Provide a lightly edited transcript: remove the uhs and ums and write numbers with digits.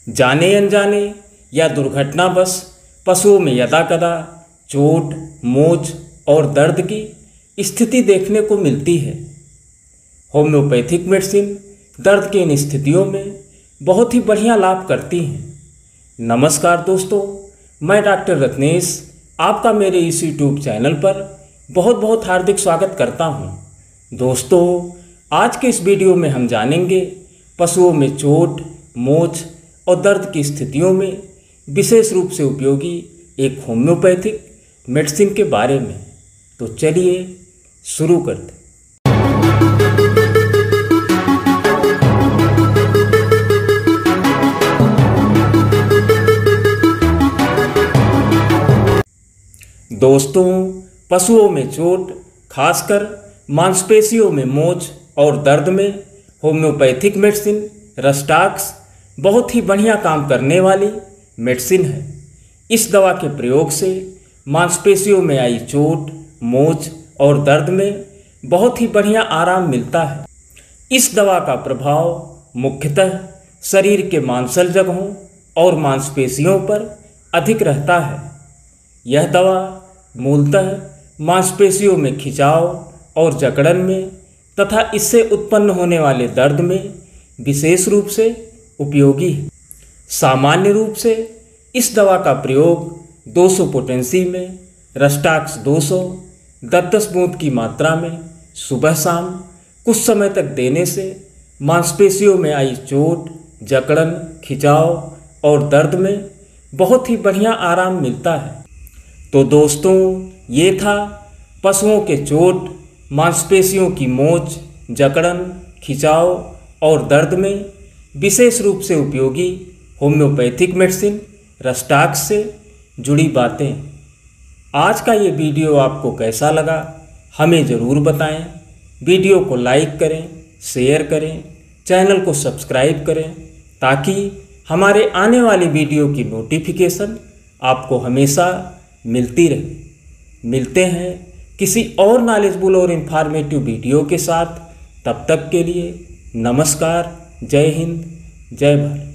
जाने अनजाने या दुर्घटनावश पशुओं में यदाकदा चोट, मोच और दर्द की स्थिति देखने को मिलती है। होम्योपैथिक मेडिसिन दर्द की इन स्थितियों में बहुत ही बढ़िया लाभ करती हैं। नमस्कार दोस्तों, मैं डॉक्टर रत्नेश आपका मेरे इस यूट्यूब चैनल पर बहुत बहुत हार्दिक स्वागत करता हूं। दोस्तों, आज के इस वीडियो में हम जानेंगे पशुओं में चोट, मोच और दर्द की स्थितियों में विशेष रूप से उपयोगी एक होम्योपैथिक मेडिसिन के बारे में। तो चलिए शुरू करते हैं। दोस्तों, पशुओं में चोट, खासकर मांसपेशियों में मोच और दर्द में होम्योपैथिक मेडिसिन रस्टाक्स बहुत ही बढ़िया काम करने वाली मेडिसिन है। इस दवा के प्रयोग से मांसपेशियों में आई चोट, मोच और दर्द में बहुत ही बढ़िया आराम मिलता है। इस दवा का प्रभाव मुख्यतः शरीर के मांसल जगहों और मांसपेशियों पर अधिक रहता है। यह दवा मूलतः मांसपेशियों में खिंचाव और जकड़न में तथा इससे उत्पन्न होने वाले दर्द में विशेष रूप से उपयोगी है। सामान्य रूप से इस दवा का प्रयोग 200 पोटेंसी में रस्टाक्स 200 10-10 बूंद की मात्रा में सुबह शाम कुछ समय तक देने से मांसपेशियों में आई चोट, जकड़न, खिंचाव और दर्द में बहुत ही बढ़िया आराम मिलता है। तो दोस्तों, ये था पशुओं के चोट, मांसपेशियों की मोच, जकड़न, खिंचाव और दर्द में विशेष रूप से उपयोगी होम्योपैथिक मेडिसिन रस्टाक्स से जुड़ी बातें। आज का ये वीडियो आपको कैसा लगा हमें ज़रूर बताएं। वीडियो को लाइक करें, शेयर करें, चैनल को सब्सक्राइब करें ताकि हमारे आने वाली वीडियो की नोटिफिकेशन आपको हमेशा मिलती रहे। मिलते हैं किसी और नॉलेजफुल और इन्फॉर्मेटिव वीडियो के साथ। तब तक के लिए नमस्कार, जय हिंद, जय भारत।